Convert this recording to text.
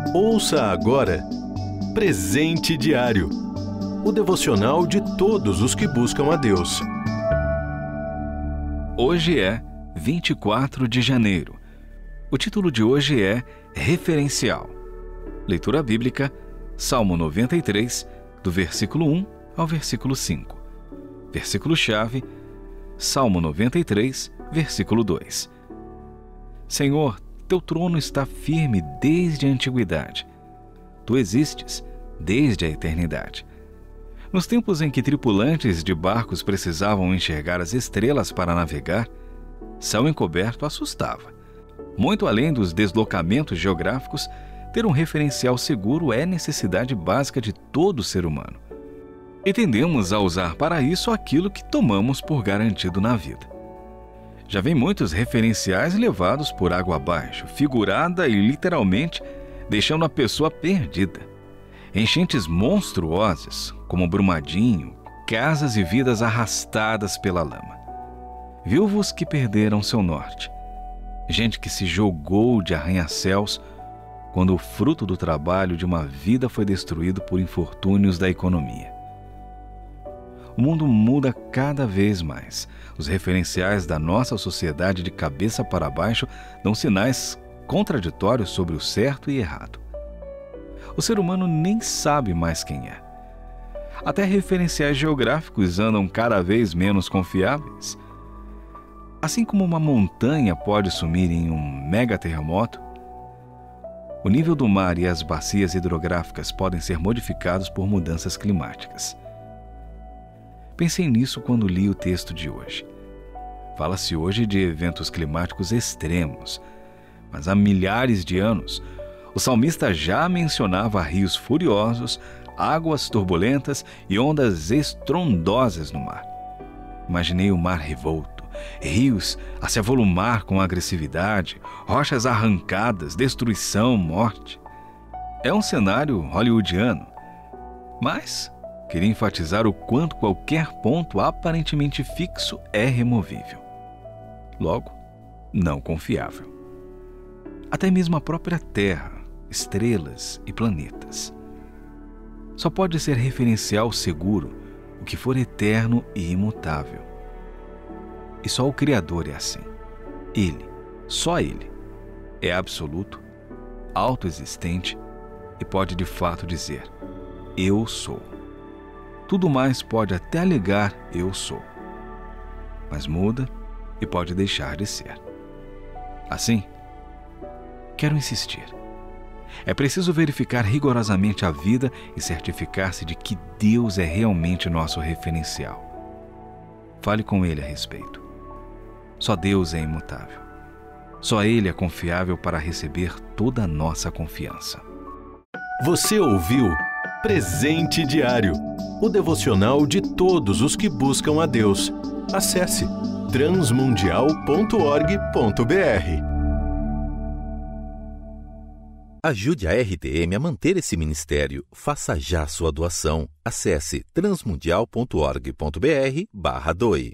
Ouça agora Presente Diário, o devocional de todos os que buscam a Deus. Hoje é 24 de janeiro. O título de hoje é Referencial. Leitura bíblica, Salmo 93, do versículo 1 ao versículo 5. Versículo-chave, Salmo 93, versículo 2. Senhor, teu trono está firme desde a antiguidade. Tu existes desde a eternidade. Nos tempos em que tripulantes de barcos precisavam enxergar as estrelas para navegar, céu encoberto assustava. Muito além dos deslocamentos geográficos, ter um referencial seguro é necessidade básica de todo ser humano. E tendemos a usar para isso aquilo que tomamos por garantido na vida. Já vem muitos referenciais levados por água abaixo, figurada e literalmente deixando a pessoa perdida. Enchentes monstruosas, como Brumadinho, casas e vidas arrastadas pela lama. Viúvos que perderam seu norte. Gente que se jogou de arranha-céus quando o fruto do trabalho de uma vida foi destruído por infortúnios da economia. O mundo muda cada vez mais. Os referenciais da nossa sociedade de cabeça para baixo dão sinais contraditórios sobre o certo e errado. O ser humano nem sabe mais quem é. Até referenciais geográficos andam cada vez menos confiáveis. Assim como uma montanha pode sumir em um mega terremoto, o nível do mar e as bacias hidrográficas podem ser modificados por mudanças climáticas. Pensei nisso quando li o texto de hoje. Fala-se hoje de eventos climáticos extremos, mas há milhares de anos, o salmista já mencionava rios furiosos, águas turbulentas e ondas estrondosas no mar. Imaginei o mar revolto, rios a se avolumar com agressividade, rochas arrancadas, destruição, morte. É um cenário hollywoodiano, mas queria enfatizar o quanto qualquer ponto aparentemente fixo é removível. Logo, não confiável. Até mesmo a própria Terra, estrelas e planetas. Só pode ser referencial seguro o que for eterno e imutável. E só o Criador é assim. Ele, só Ele, é absoluto, autoexistente e pode de fato dizer: Eu sou. Tudo mais pode até alegar eu sou, mas muda e pode deixar de ser. Assim, quero insistir. É preciso verificar rigorosamente a vida e certificar-se de que Deus é realmente nosso referencial. Fale com Ele a respeito. Só Deus é imutável. Só Ele é confiável para receber toda a nossa confiança. Você ouviu Presente Diário, o devocional de todos os que buscam a Deus. Acesse transmundial.org.br. Ajude a RTM a manter esse ministério. Faça já sua doação. Acesse transmundial.org.br/doe.